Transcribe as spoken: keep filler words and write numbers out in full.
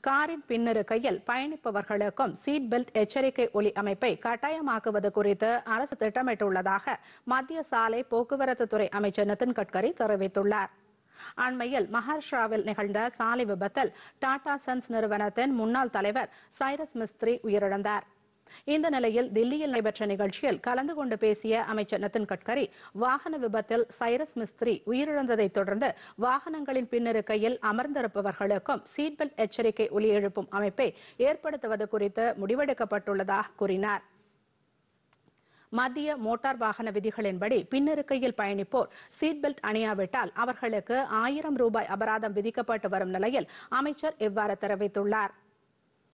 காரின் பின்னிருக்கையில் பயணிப்பவர்களுக்கும் seat belt எச்சரிக்கை ஒலி அமைப்பை கட்டாயமாக்குவது குறித்து அரசு திட்டமிட்டுள்ளதாக மத்திய சாலை போக்குவரத்து துறை அமைச்சர் நிதின் கட்கரி தெரிவித்துள்ளார். அண்மையில் மகாராஷ்டிராவில் நிகழ்ந்த சாலை விபத்தில் டாடா சன்ஸ் நிறுவனத்தின் முன்னாள் தலைவர் சைரஸ் மிஸ்திரி உயிரிழந்தார். இந்த நிலையில் தில்லியில் நடைபெற்ற நிகழ்ச்சியில் கலந்து கொண்டு பேசிய அமைச்சர் நிதின் கட்கரி, வாகன விபத்தில் சைரஸ் மிஸ்திரி உயிரிழந்ததை தொடர்ந்து வாகனங்களின் பின்னிருக்கையில் அமர்ந்திருப்பவர்களுக்கும் சீட் பெல்ட் எச்சரிக்கை ஒலி எழுப்பும் அமைப்பை ஏற்படுத்துவது குறித்து முடிவெடுக்கப்பட்டுள்ளதாக கூறினார். மத்திய மோட்டார் வாகன விதிகளின்படி பின்னிருக்கையில் பயணிப்போர் சீட் பெல்ட் அணியாவிட்டால் அவர்களுக்கு ஆயிரம் ரூபாய் அபராதம் விதிக்கப்பட்டு வரும் நிலையில் அமைச்சர் இவ்வாறு தெரிவித்துள்ளார்.